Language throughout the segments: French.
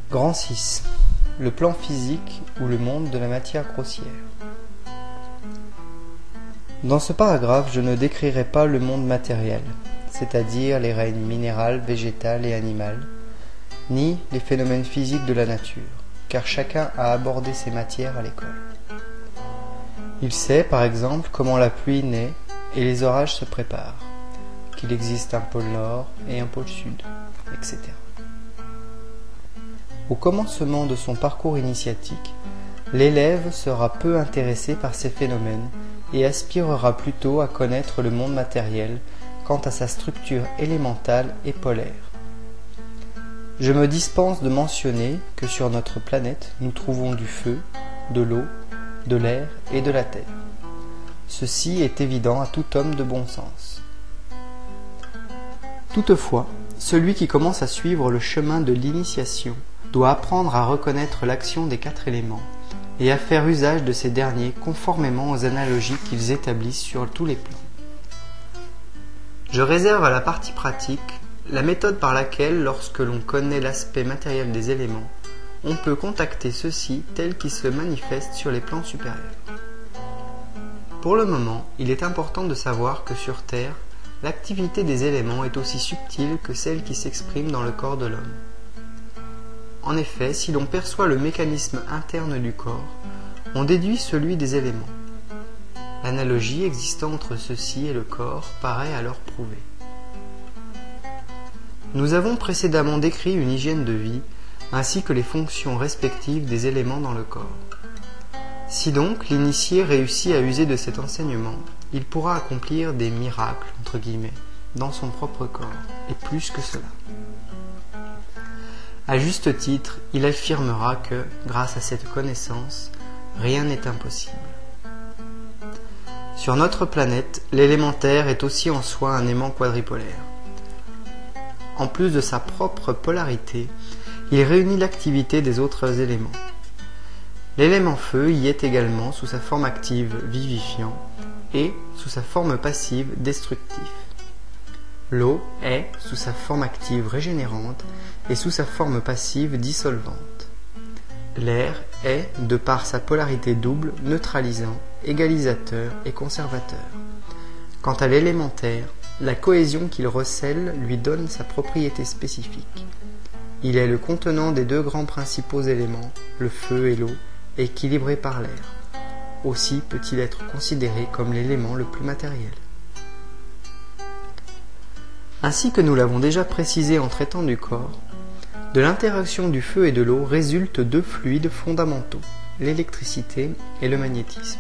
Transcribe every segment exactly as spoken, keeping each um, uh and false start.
Grand six. Le plan physique ou le monde de la matière grossière. Dans ce paragraphe, je ne décrirai pas le monde matériel, c'est-à-dire les règnes minéral, végétal et animal, ni les phénomènes physiques de la nature, car chacun a abordé ces matières à l'école. Il sait, par exemple, comment la pluie naît et les orages se préparent, qu'il existe un pôle nord et un pôle sud, et cetera. Au commencement de son parcours initiatique, l'élève sera peu intéressé par ces phénomènes et aspirera plutôt à connaître le monde matériel quant à sa structure élémentale et polaire. Je me dispense de mentionner que sur notre planète, nous trouvons du feu, de l'eau, de l'air et de la terre. Ceci est évident à tout homme de bon sens. Toutefois, celui qui commence à suivre le chemin de l'initiation doit apprendre à reconnaître l'action des quatre éléments et à faire usage de ces derniers conformément aux analogies qu'ils établissent sur tous les plans. Je réserve à la partie pratique la méthode par laquelle, lorsque l'on connaît l'aspect matériel des éléments, on peut contacter ceux-ci tels qu'ils se manifestent sur les plans supérieurs. Pour le moment, il est important de savoir que sur Terre, l'activité des éléments est aussi subtile que celle qui s'exprime dans le corps de l'homme. En effet, si l'on perçoit le mécanisme interne du corps, on déduit celui des éléments. L'analogie existant entre ceux-ci et le corps paraît alors prouvée. Nous avons précédemment décrit une hygiène de vie, ainsi que les fonctions respectives des éléments dans le corps. Si donc l'initié réussit à user de cet enseignement, il pourra accomplir des miracles, entre guillemets, dans son propre corps, et plus que cela. À juste titre, il affirmera que, grâce à cette connaissance, rien n'est impossible. Sur notre planète, l'élémentaire est aussi en soi un aimant quadripolaire. En plus de sa propre polarité, il réunit l'activité des autres éléments. L'élément feu y est également sous sa forme active vivifiant et sous sa forme passive destructif. L'eau est sous sa forme active régénérante et sous sa forme passive dissolvante. L'air est, de par sa polarité double, neutralisant, égalisateur et conservateur. Quant à l'élémentaire, la cohésion qu'il recèle lui donne sa propriété spécifique. Il est le contenant des deux grands principaux éléments, le feu et l'eau, équilibrés par l'air. Aussi peut-il être considéré comme l'élément le plus matériel. Ainsi que nous l'avons déjà précisé en traitant du corps, de l'interaction du feu et de l'eau résultent deux fluides fondamentaux, l'électricité et le magnétisme.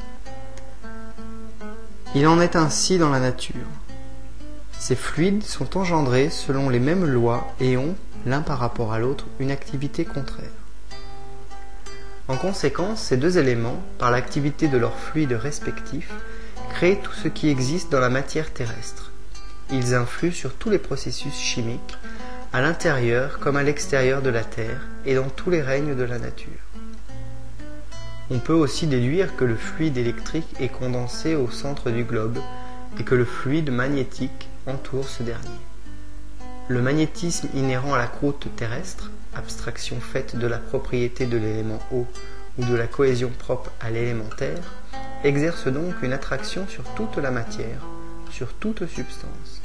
Il en est ainsi dans la nature. Ces fluides sont engendrés selon les mêmes lois et ont, l'un par rapport à l'autre, une activité contraire. En conséquence, ces deux éléments, par l'activité de leurs fluides respectifs, créent tout ce qui existe dans la matière terrestre. Ils influent sur tous les processus chimiques, à l'intérieur comme à l'extérieur de la Terre et dans tous les règnes de la nature. On peut aussi déduire que le fluide électrique est condensé au centre du globe et que le fluide magnétique entoure ce dernier. Le magnétisme inhérent à la croûte terrestre, abstraction faite de la propriété de l'élément eau ou de la cohésion propre à l'élémentaire, exerce donc une attraction sur toute la matière, sur toute substance.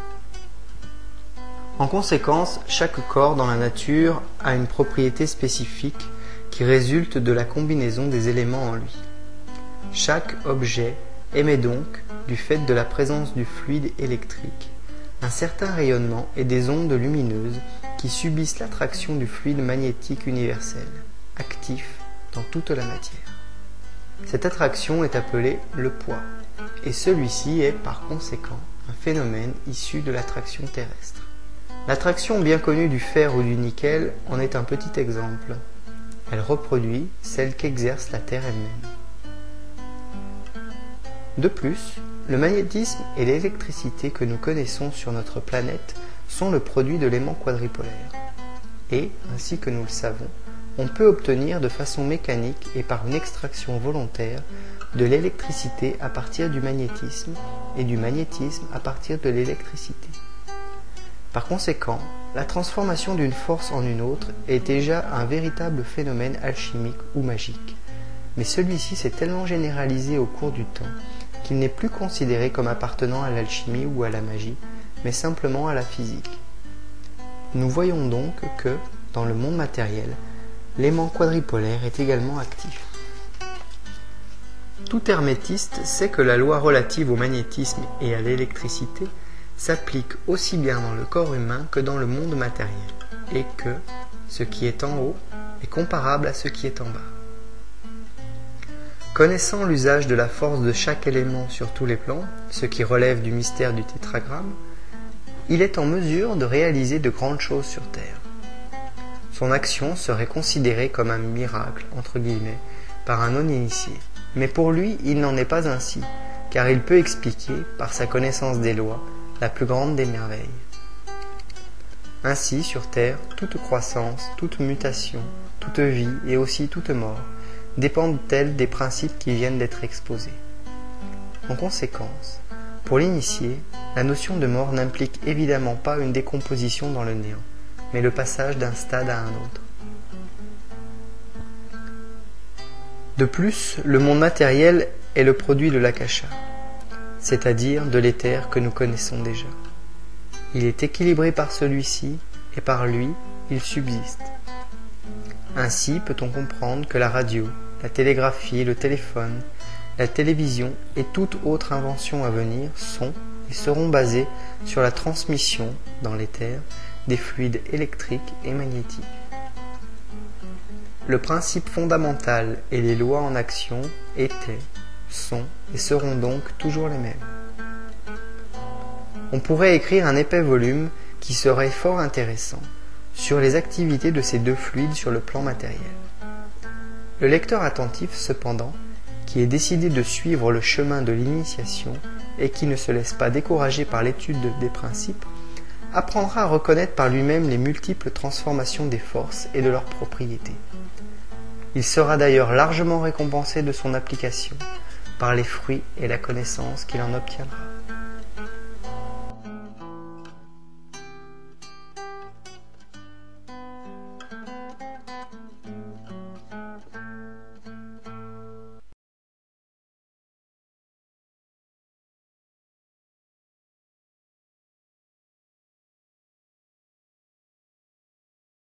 En conséquence, chaque corps dans la nature a une propriété spécifique qui résulte de la combinaison des éléments en lui. Chaque objet émet donc, du fait de la présence du fluide électrique, un certain rayonnement et des ondes lumineuses qui subissent l'attraction du fluide magnétique universel, actif dans toute la matière. Cette attraction est appelée le poids, et celui-ci est par conséquent un phénomène issu de l'attraction terrestre. L'attraction bien connue du fer ou du nickel en est un petit exemple. Elle reproduit celle qu'exerce la Terre elle-même. De plus, le magnétisme et l'électricité que nous connaissons sur notre planète sont le produit de l'aimant quadripolaire. Et, ainsi que nous le savons, on peut obtenir de façon mécanique et par une extraction volontaire de l'électricité à partir du magnétisme et du magnétisme à partir de l'électricité. Par conséquent, la transformation d'une force en une autre est déjà un véritable phénomène alchimique ou magique, mais celui-ci s'est tellement généralisé au cours du temps qu'il n'est plus considéré comme appartenant à l'alchimie ou à la magie, mais simplement à la physique. Nous voyons donc que, dans le monde matériel, l'aimant quadripolaire est également actif. Tout hermétiste sait que la loi relative au magnétisme et à l'électricité s'applique aussi bien dans le corps humain que dans le monde matériel, et que ce qui est en haut est comparable à ce qui est en bas. Connaissant l'usage de la force de chaque élément sur tous les plans, ce qui relève du mystère du tétragramme, il est en mesure de réaliser de grandes choses sur Terre. Son action serait considérée comme un miracle, entre guillemets, par un non-initié. Mais pour lui, il n'en est pas ainsi, car il peut expliquer, par sa connaissance des lois, la plus grande des merveilles. Ainsi, sur Terre, toute croissance, toute mutation, toute vie et aussi toute mort dépendent-elles des principes qui viennent d'être exposés. En conséquence, pour l'initié, la notion de mort n'implique évidemment pas une décomposition dans le néant, mais le passage d'un stade à un autre. De plus, le monde matériel est le produit de l'akasha, c'est-à-dire de l'éther que nous connaissons déjà. Il est équilibré par celui-ci, et par lui, il subsiste. Ainsi peut-on comprendre que la radio, la télégraphie, le téléphone, la télévision et toute autre invention à venir sont et seront basées sur la transmission, dans l'éther, des fluides électriques et magnétiques. Le principe fondamental et les lois en action étaient, sont et seront donc toujours les mêmes. On pourrait écrire un épais volume qui serait fort intéressant sur les activités de ces deux fluides sur le plan matériel. Le lecteur attentif, cependant, qui est décidé de suivre le chemin de l'initiation et qui ne se laisse pas décourager par l'étude des principes, apprendra à reconnaître par lui-même les multiples transformations des forces et de leurs propriétés. Il sera d'ailleurs largement récompensé de son application par les fruits et la connaissance qu'il en obtiendra.